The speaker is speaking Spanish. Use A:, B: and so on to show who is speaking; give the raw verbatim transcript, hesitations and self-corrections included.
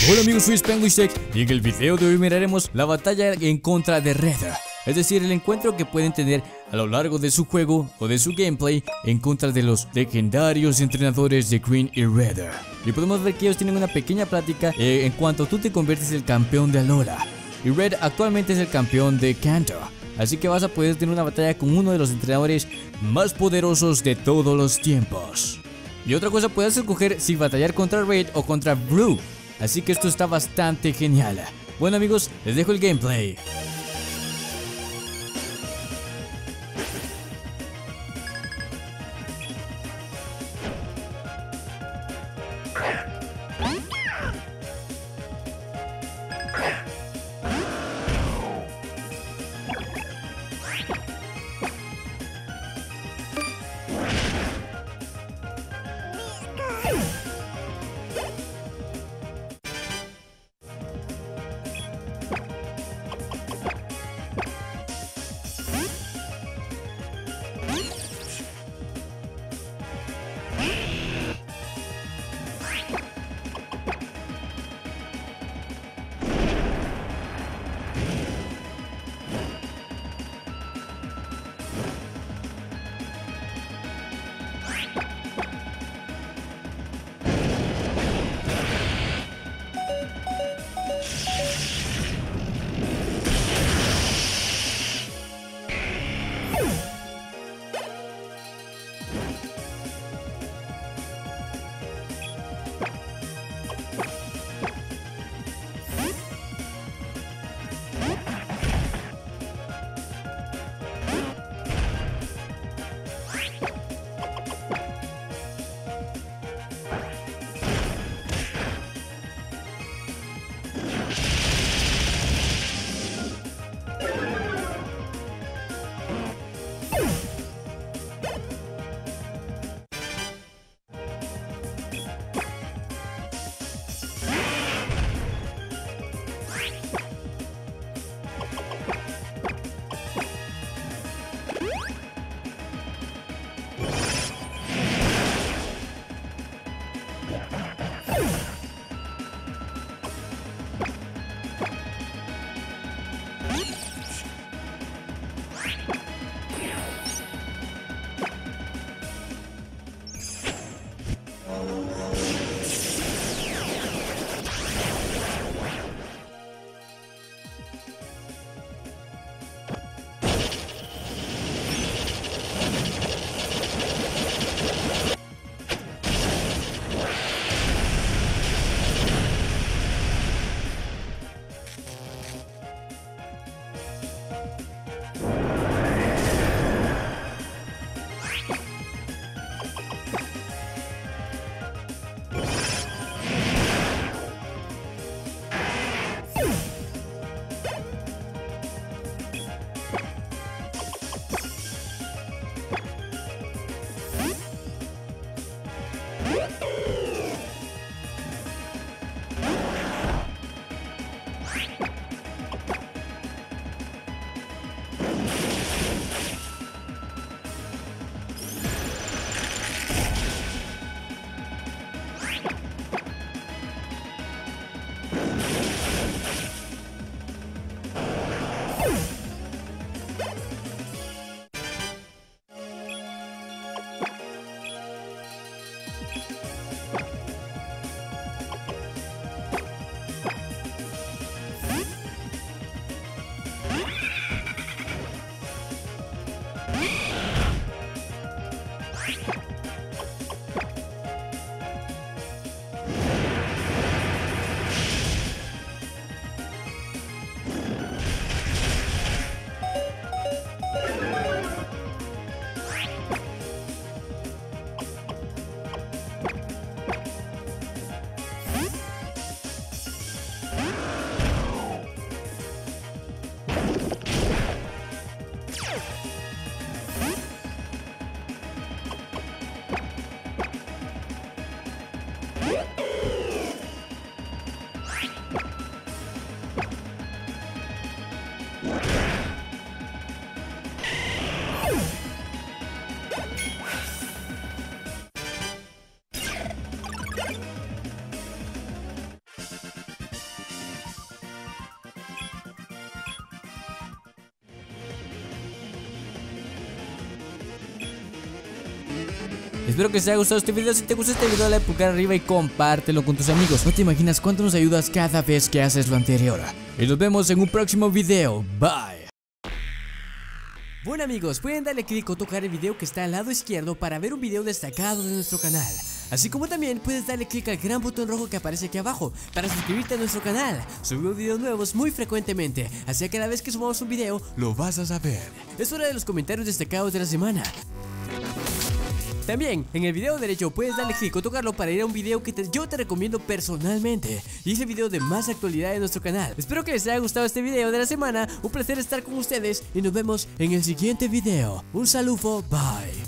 A: Hola amigos, soy Spanglishtek y en el video de hoy miraremos la batalla en contra de Red, es decir, el encuentro que pueden tener a lo largo de su juego o de su gameplay en contra de los legendarios entrenadores de Green y Red. Y podemos ver que ellos tienen una pequeña plática eh, en cuanto tú te conviertes en el campeón de Alola y Red actualmente es el campeón de Kanto. Así que vas a poder tener una batalla con uno de los entrenadores más poderosos de todos los tiempos. Y otra cosa, puedes escoger si batallar contra Red o contra Blue. Así que esto está bastante genial. Bueno amigos, les dejo el gameplay. Espero que te haya gustado este video. Si te gustó este video, dale pulgar arriba y compártelo con tus amigos. No te imaginas cuánto nos ayudas cada vez que haces lo anterior. Y nos vemos en un próximo video. Bye. Bueno amigos, pueden darle clic o tocar el video que está al lado izquierdo para ver un video destacado de nuestro canal. Así como también puedes darle clic al gran botón rojo que aparece aquí abajo para suscribirte a nuestro canal. Subimos videos nuevos muy frecuentemente, así que cada vez que subamos un video lo vas a saber. Es hora de los comentarios destacados de la semana. También, en el video derecho puedes darle clic o tocarlo para ir a un video que te, yo te recomiendo personalmente. Y es el video de más actualidad de nuestro canal. Espero que les haya gustado este video de la semana. Un placer estar con ustedes y nos vemos en el siguiente video. Un saludo, bye.